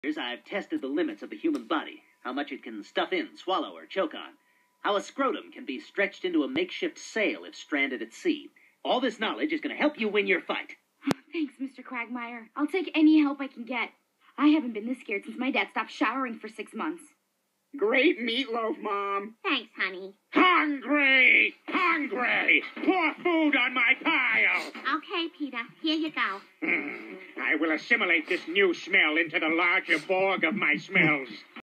I've tested the limits of the human body, how much it can stuff in, swallow, or choke on, how a scrotum can be stretched into a makeshift sail if stranded at sea. All this knowledge is going to help you win your fight. Thanks, Mr. Quagmire. I'll take any help I can get. I haven't been this scared since my dad stopped showering for 6 months. Great meatloaf, Mom. Thanks, honey. Hungry! Hungry! Pour food on my pile! Okay, Peter. Here you go. I will assimilate this new smell into the larger Borg of my smells.